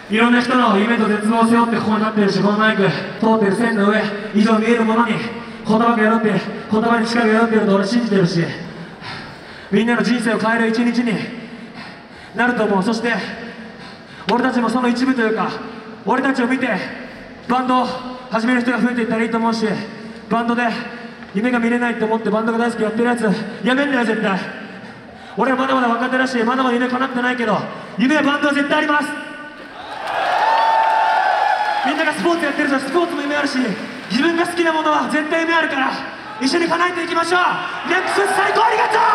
いろんな人の夢と絶望を背負ってここに立ってるし、このマイク通ってる線の上以上見えるものに言葉が宿って言葉に力が宿っていると俺信じてるし、みんなの人生を変える一日になると思う。そして俺たちもその一部というか、俺たちを見てバンドを始める人が増えていったらいいと思うし、バンドで夢が見れないと思ってバンドが大好きやってるやつやめんなよ絶対。俺はまだまだ若手だし、まだまだ夢叶ってないけど、夢やバンドは絶対あります。みんながスポーツやってるとスポーツも夢あるし、自分が好きなものは絶対夢あるから、一緒に叶えていきましょう。ネックス最高ありがとう。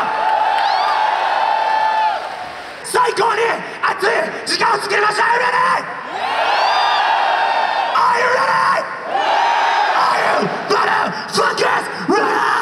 最高に熱い時間を作りましょう。Are you ready? Are you motherfuckers ready?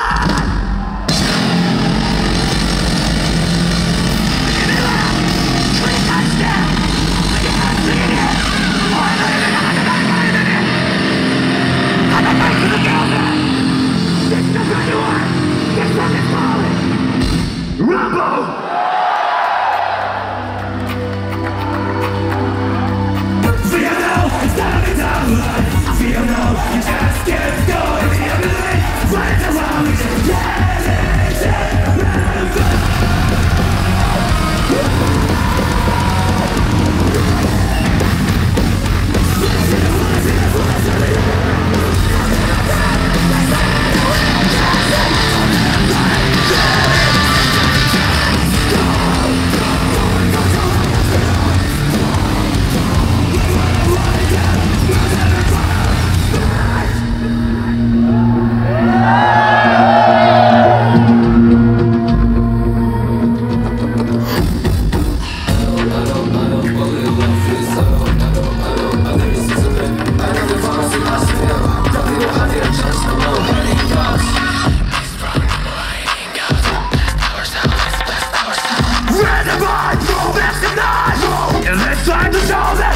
'Cause it's time to show them